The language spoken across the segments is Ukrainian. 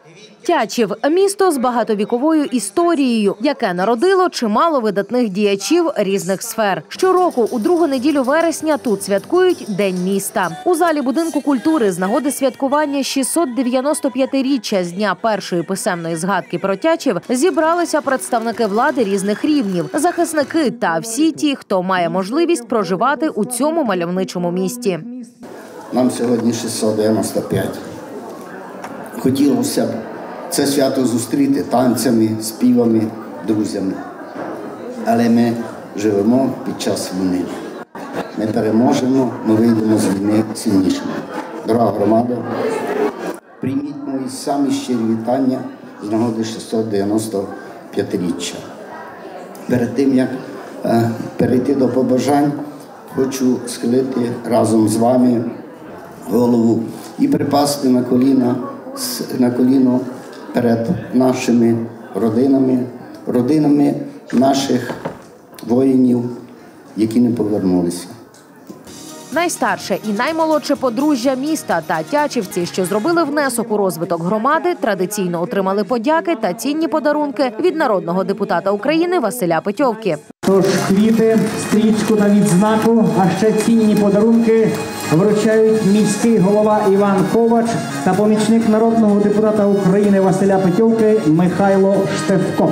Тячів – місто з багатовіковою історією, яке народило чимало видатних діячів різних сфер. Щороку у другу неділю вересня тут святкують День міста. У залі Будинку культури з нагоди святкування 695-річчя з дня першої писемної згадки про Тячів зібралися представники влади різних рівнів, захисники та всі ті, хто має можливість проживати у цьому мальовничому місті. Нам сьогодні 695. Хотілося б це свято зустріти танцями, співами, друзями. Але ми живемо під час війни. Ми переможемо, ми вийдемо з війни сильнішими. Дорога громада, прийміть мої самі щирі вітання з нагоди 695-річчя. Перед тим, як перейти до побажань, хочу схилити разом з вами голову і припасти на коліно перед нашими родинами наших воїнів, які не повернулися. Найстарше і наймолодше подружжя міста та тячівці, що зробили внесок у розвиток громади, традиційно отримали подяки та цінні подарунки від народного депутата України Василя Петьовки. Тож квіти, стрічку та відзнаку, а ще цінні подарунки вручають міський голова Іван Ковач та помічник народного депутата України Василя Петьовки Михайло Штефко.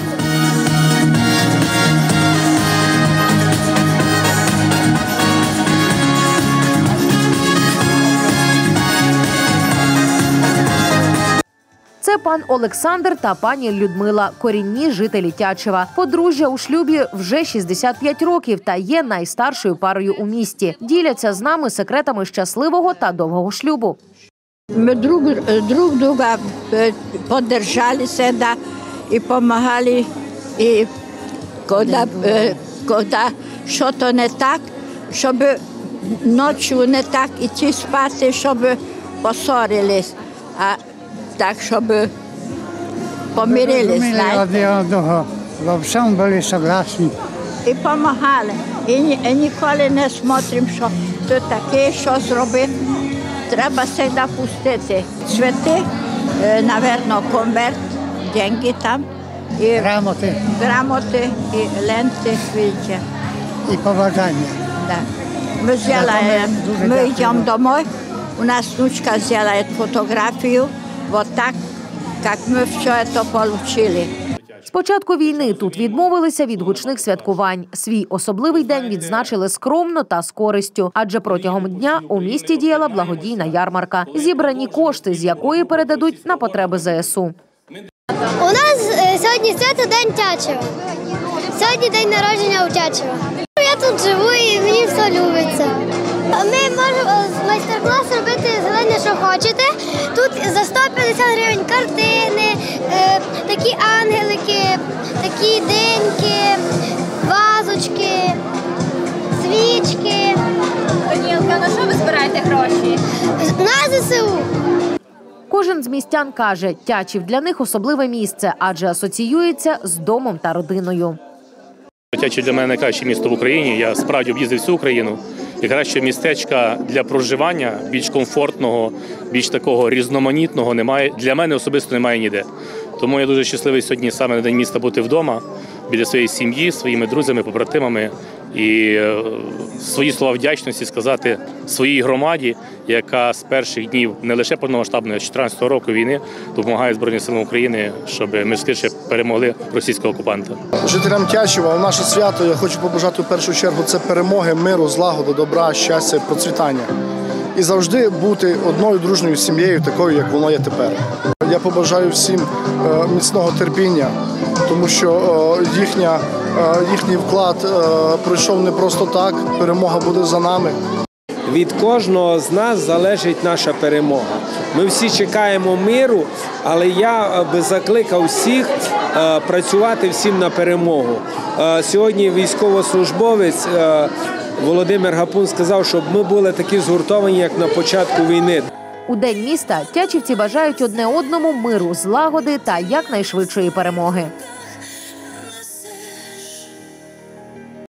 Це пан Олександр та пані Людмила, корінні жителі Тячева. Подружжя у шлюбі вже 65 років та є найстаршою парою у місті. Діляться з нами секретами щасливого та довгого шлюбу. Ми друг друга підтримали всегда і допомагали. І коли щось не так, щоб ночі не так іти спати, щоб посорились. Так, щоб помирились. Во всьому були согласні. І допомагали. І ніколи не смотримо, що ти таке, що зробив. Треба завжди пустити. Цвіти, мабуть, конверт, гроші там. І грамоти, і ленти, видите. І побажання. Да. Ми йдемо домой, у нас внучка зробила фотографію. Вот так, як ми все це отримали. З початку війни тут відмовилися від гучних святкувань. Свій особливий день відзначили скромно та з користю, адже протягом дня у місті діяла благодійна ярмарка. Зібрані кошти, з якої передадуть на потреби ЗСУ. У нас сьогодні свято День Тячева. Сьогодні день народження у Тячева. Я тут живу і мені все любиться. Ми можемо майстер-клас робити зелене, що хочете. Тут за 150 гривень картини, такі ангелики, такі деньки, вазочки, свічки. Данілка, на що ви збираєте гроші? На ЗСУ. Кожен з містян каже, Тячів для них особливе місце, адже асоціюється з домом та родиною. Тячів для мене найкраще місто в Україні. Я справді об'їздив всю Україну. І краще містечка для проживання, більш комфортного, більш такого різноманітного немає. Для мене особисто немає ніде. Тому я дуже щасливий сьогодні саме на День міста бути вдома, біля своєї сім'ї, своїми друзями, побратимами. І свої слова вдячності сказати своїй громаді, яка з перших днів не лише повномасштабної, а 2014 року війни допомагає Збройним силам України, щоб ми швидше перемогли російського окупанта. Жителям Тячева у наше свято я хочу побажати в першу чергу це перемоги, миру, злагоди, добра, щастя, процвітання. І завжди бути одною дружньою сім'єю, такою, як воно є тепер. Я побажаю всім міцного терпіння, тому що їхній вклад пройшов не просто так, перемога буде за нами. Від кожного з нас залежить наша перемога. Ми всі чекаємо миру, але я би закликав всіх працювати всім на перемогу. Сьогодні військовослужбовець Володимир Гапун сказав, щоб ми були такі згуртовані, як на початку війни. У День міста тячівці бажають одне одному миру, злагоди та якнайшвидшої перемоги.